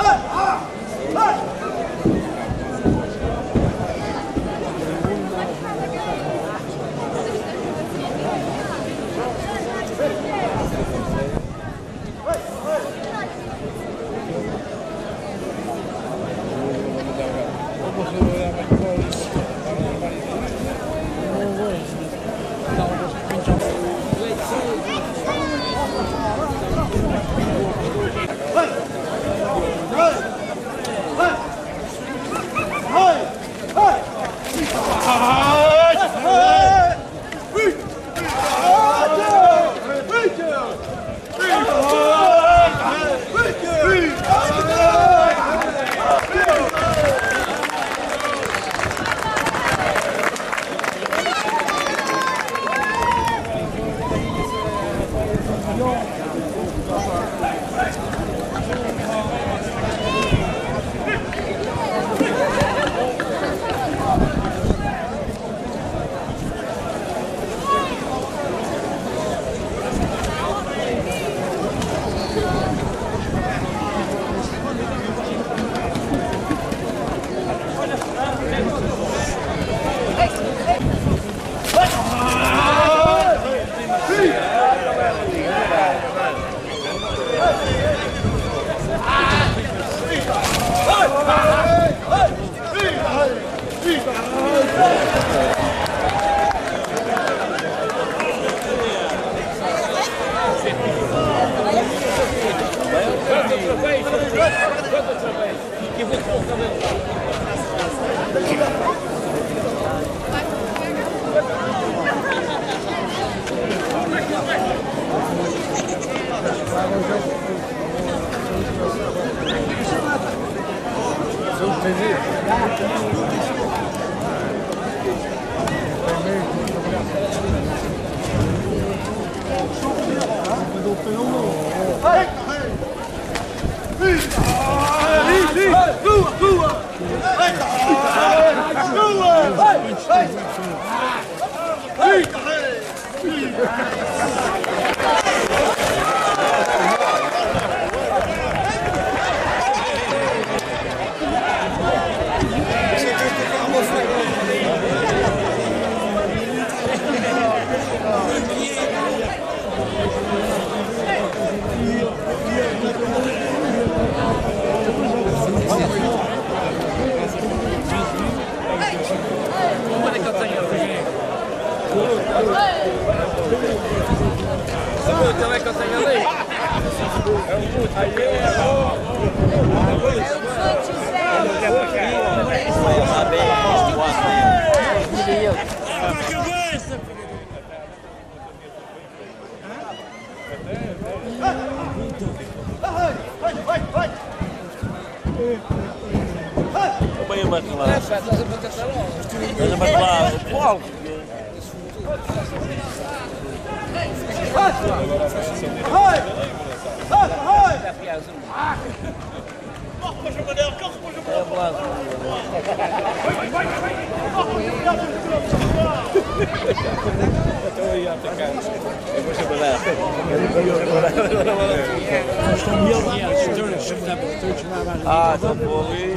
Ah, então vou ali.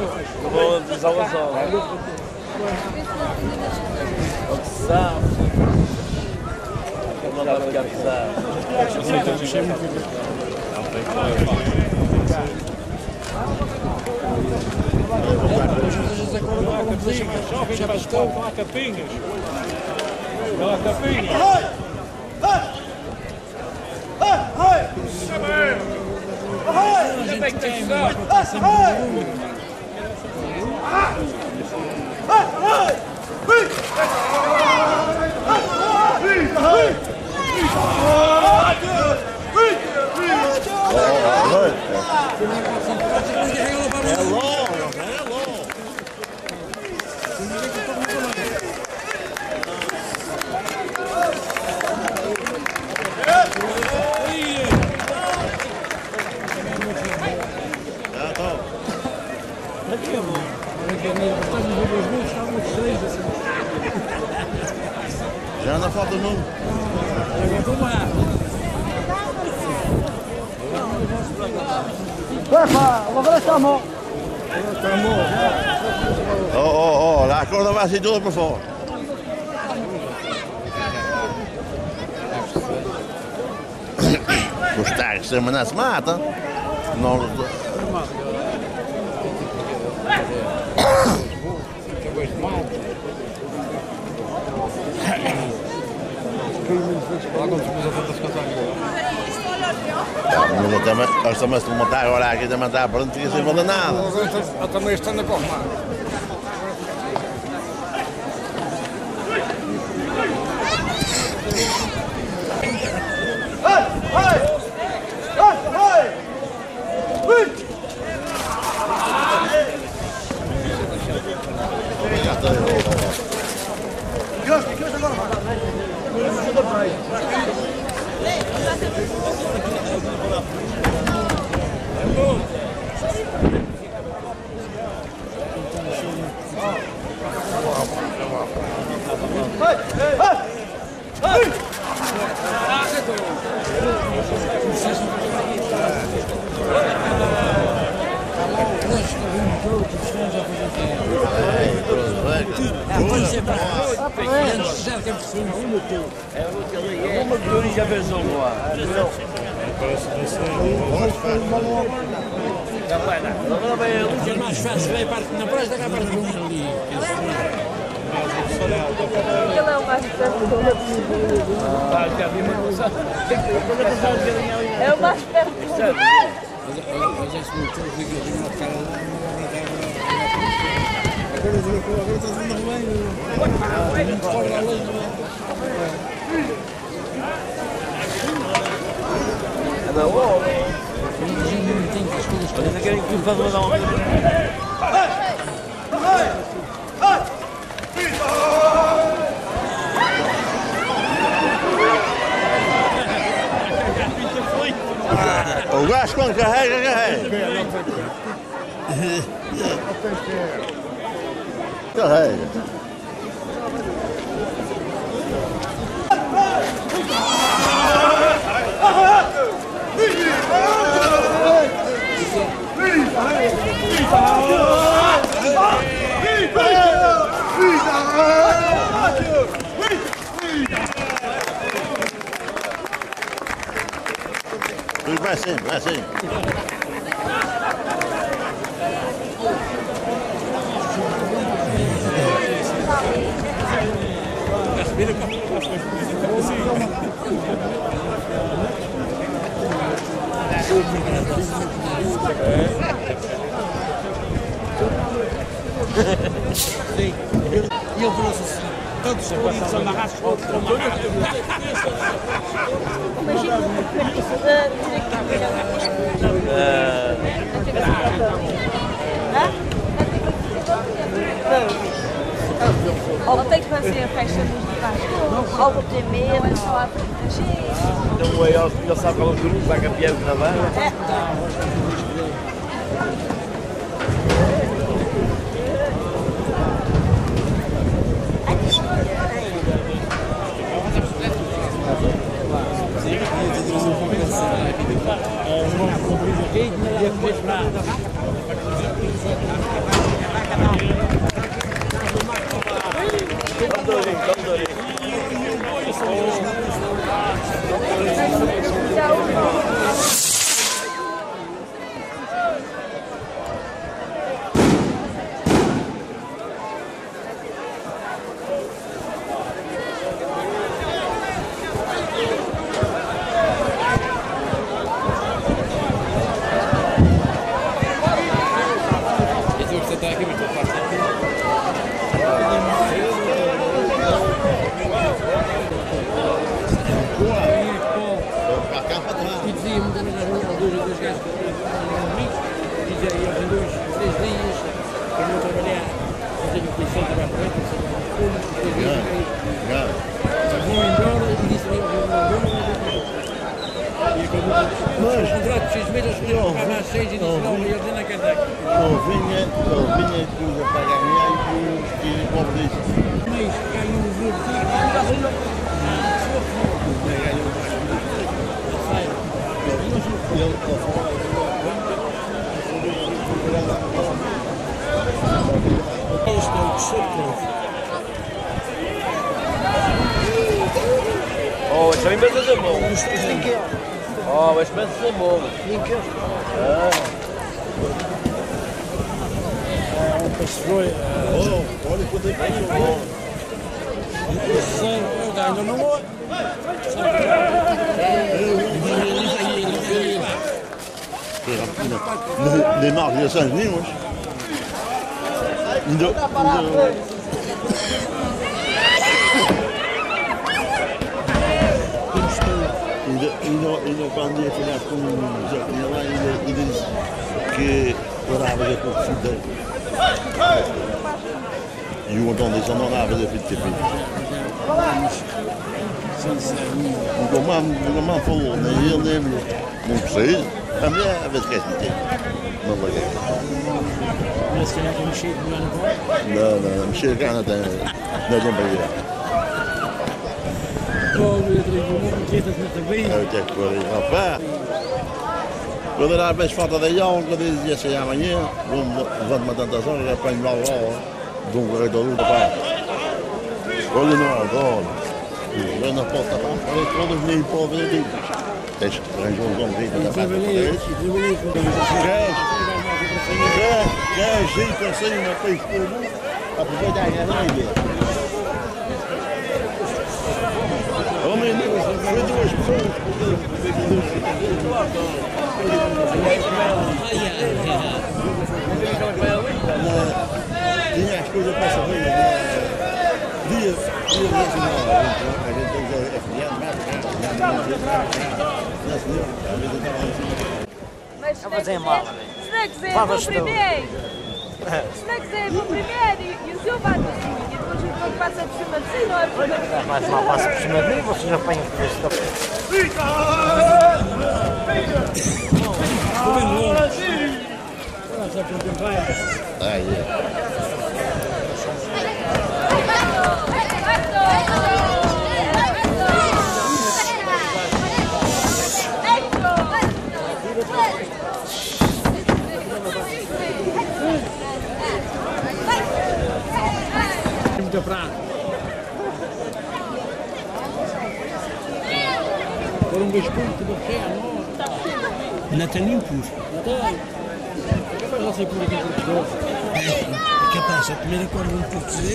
Vou deslizar o sol. Opção. Não dá para ficar pesado. Coloca capinhas. Coloca capinhas. Também tem Já não falta o número. Oh, la corda vai assim toda para fora. Os tags também não se matam. Não... Mas também se montar agora aqui também está pronto, fica sem fazer nada. Eu também estou na corma. Uma de já pensou lá. Que é mais fácil, vai parte na praia, daqui a parte do ali. Ele é o mais perto do É o mais perto do Não querem que faça uma dama. O gajo quando carrega, carrega. Carrega. Vai sim, vai sim. E ele falou-se assim, tantos polidos amarrados ao outro amarrado. Imagina ou tem que fazer a festa musical, ou vou ter medo, é só a gente. Então ele sabe qual é o grupo, vai campeão na banda. Vinha tudo para ganhar e pobre disso. Ele Este é o terceiro. Oh, isso aí mesmo é bom. Oh, mas pensa ser bom. Olha quanto é que bom. Ainda não vou. Les marques de Saint-Denis, moi. Ainda quando ia falar com o Zé Cunha ele disse que orava de torcida. E o Antônio disse, não orava de FTP. O Gomão falou, nem ele, nem ele. Não precisa. A mulher, a vez que é FTP. Não vai ver. Mas se calhar que mexer com o ano agora. Não, mexer cá não tem para virar. Rapaz, quando era a vez falta da Ião, quando ele dizia assim amanhã, levanto-me a tantas horas, apanho lá de um corredor da pá. Olha não, olha. Eu não posso tapar, olha todos nem podem ver. Tens que arranjar uns homens da pá. Quer gente assim, uma peixe todo, aproveitar a ganhar. Homem, foi duas pessoas. Tinha as coisas para saber. Dia nacional. A gente tem que afiliar Mas se não quiser, vou primeiro. Se não quiser, vou primeiro e o senhor vai assim. E depois o senhor passa por cima de si, não é por cima de si. Mas mal passa por cima de mim, vocês apanham por esse toque. Muita praia. Agora um beijo curto, porque não está limpo. Não sei por que é capaz, a primeira coisa um pouco de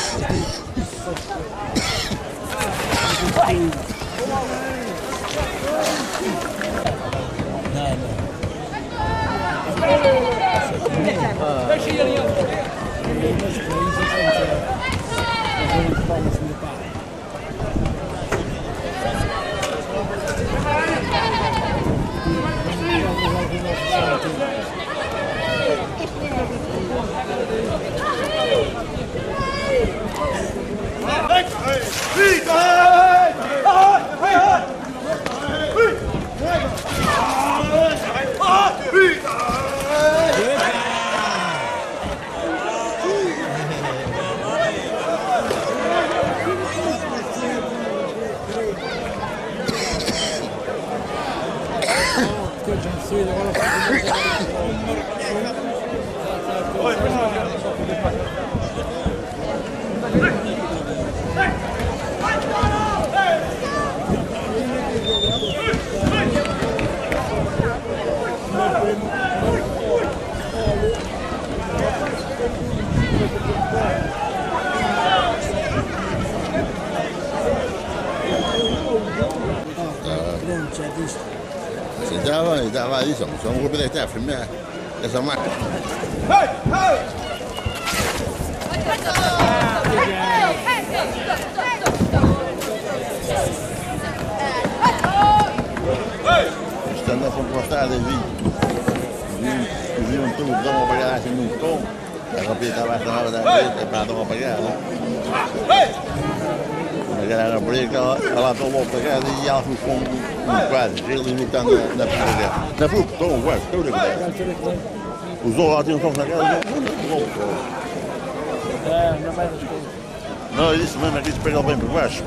Estava isso, só um grupo de até a filmar essa máquina. Estando a compostar de vídeo, viam tudo, dão uma bagagem num tom, a rapaz estava a da frente para dar uma bagagem. A galera branca, ela tomou para casa e ela foi com um quadro, ele imitando na primeira guerra. Na fruta, estou um quadro, estou a ver. Usou lá, tinha um tom na casa, não vai das coisas. não, isso mesmo, aqui se pega bem por baixo,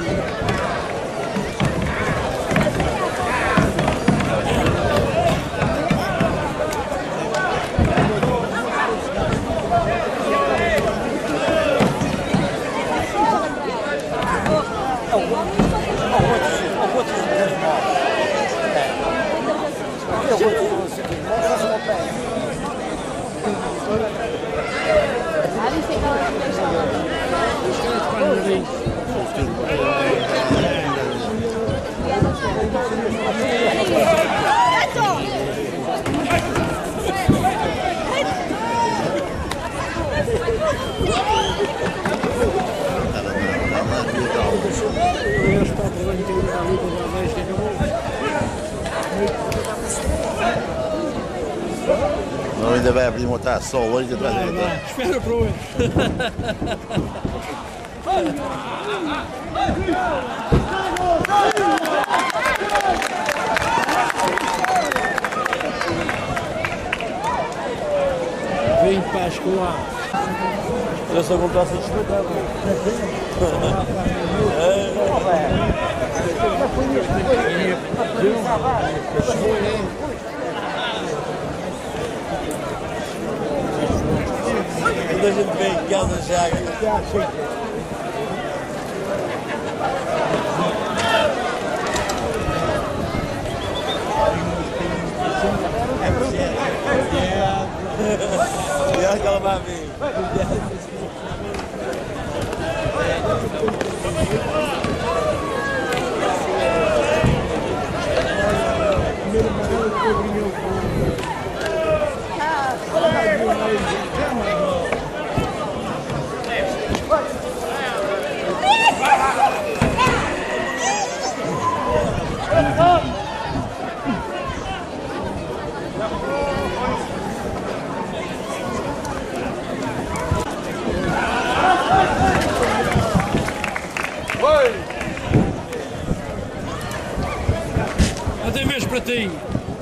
Não, ainda vai abrir uma taça hoje que vai ver. Espera para hoje. Vem Páscoa. Eu só comprasse de espetáculo. Quando a gente vem em casa já aqui. E aquela vai vir. Até mesmo para ti.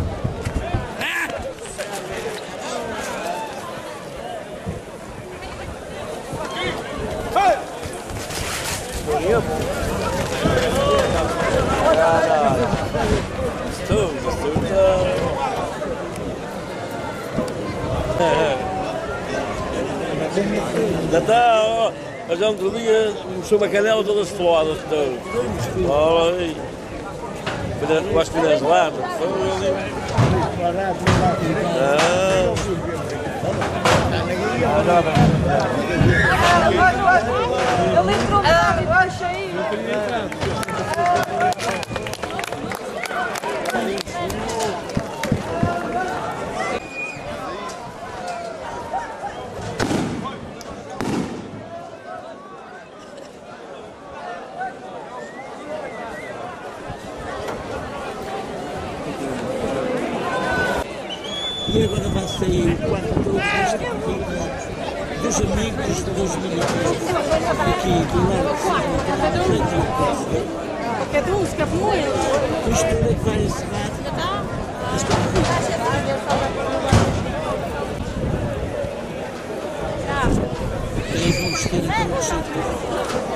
Já está, ó. Mas já outro dia mostrou uma canela toda esfolada. Olha aí. Gosto de nas lamas. Ele entrou lá embaixo aí. E agora vai sair o quarto todo dos amigos dos militares aqui do lado de Cada um se cabe muito. a história que vai encerrar esta corrida. E aí vamos ter então o centro.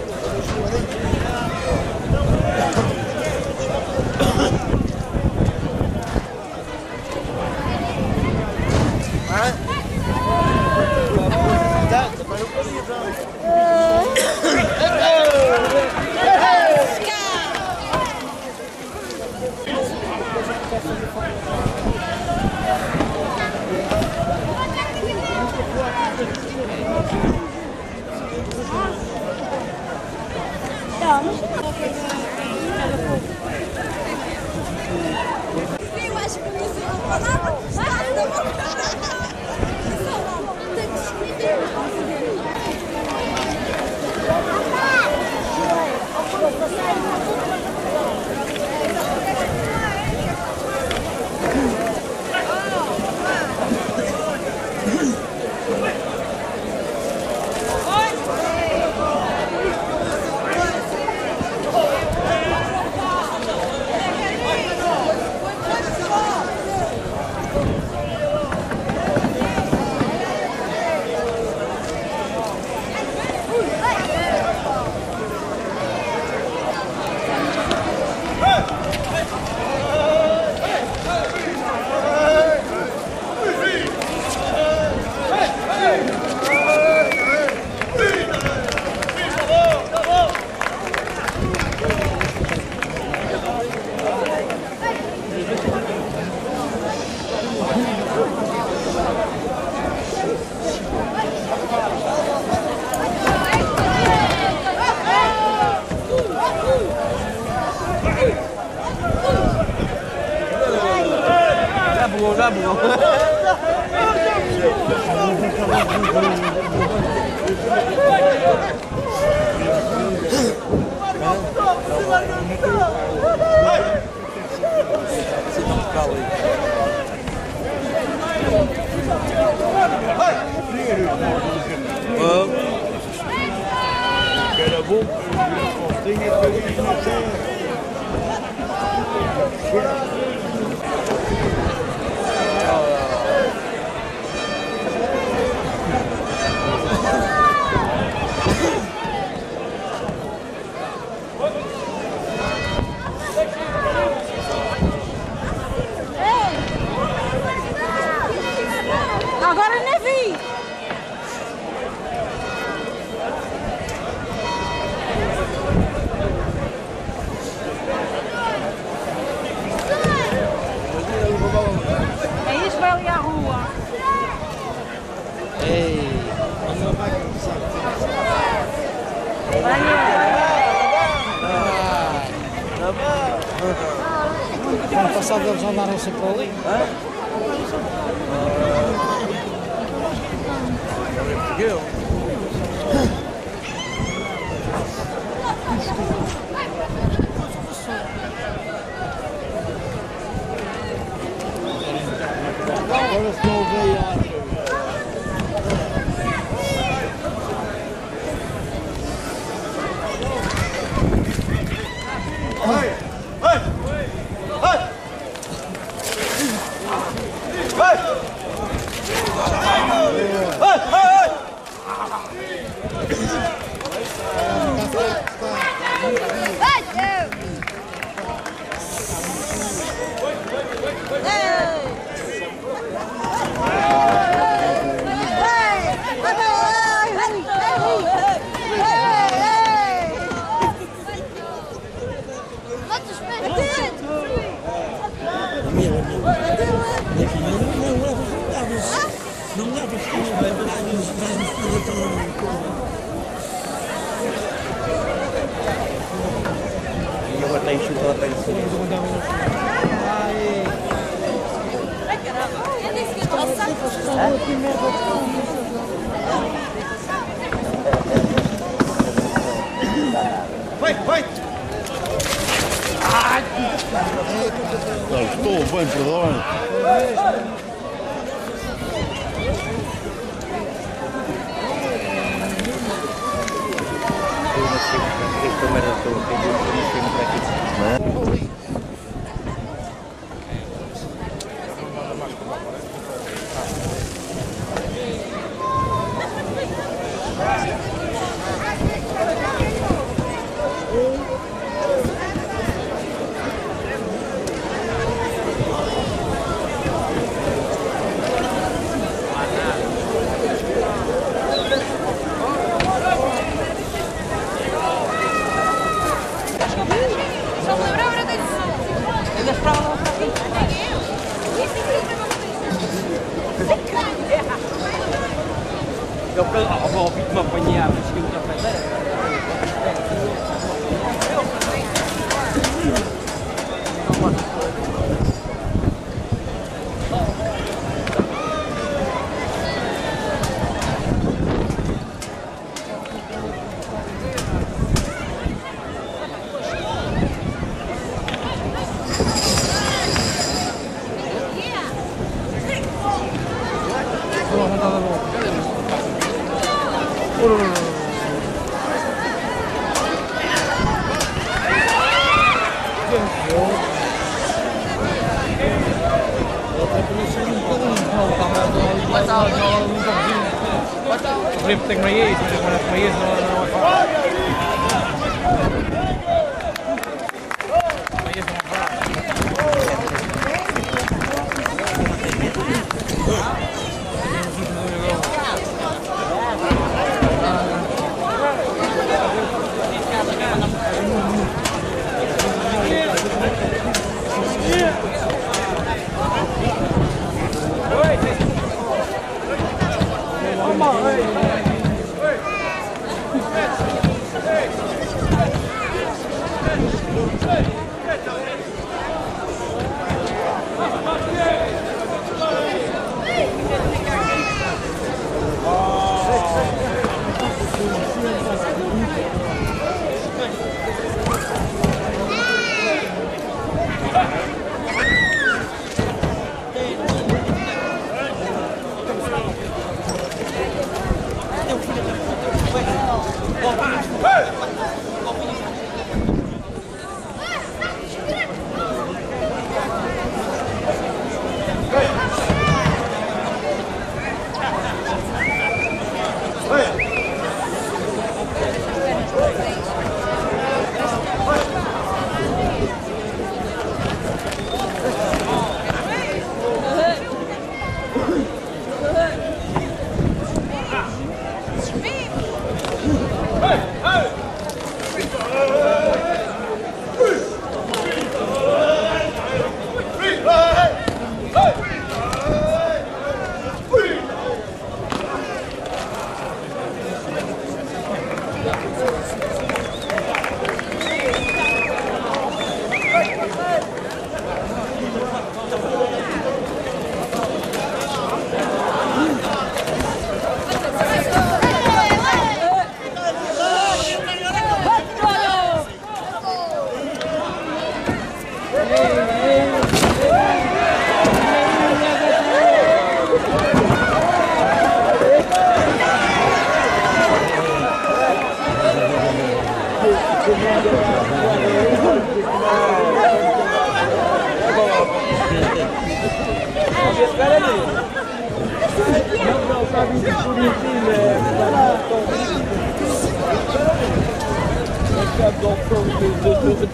Eu acho que não sei a palavra. Agora nem vi. É isso, vai ali à rua. Ei, ano passado eles andaram sempre ali. Agora se não veio Não leva filho, vai-nos fazer tão. e eu até enxuto ela para cima. Eu nem sequer posso. Vai! Não, estou bem, perdão. Eu ouvi-me apanhar, mas que muita pedra. Tem meias, mas meias não é fácil. Meias não é fácil.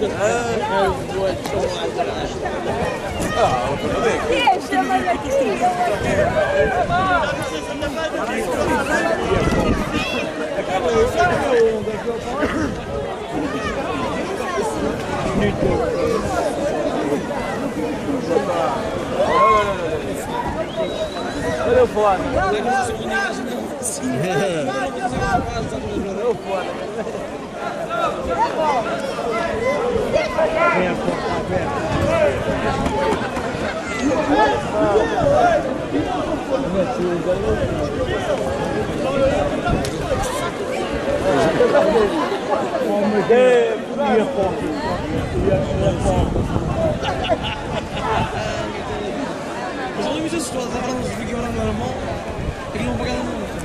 Deixa, mas aqui. Olha fora. Mas ali muitas pessoas levaram os vídeos na mão e não pagaram a mão.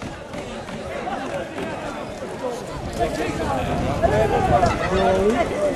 Não,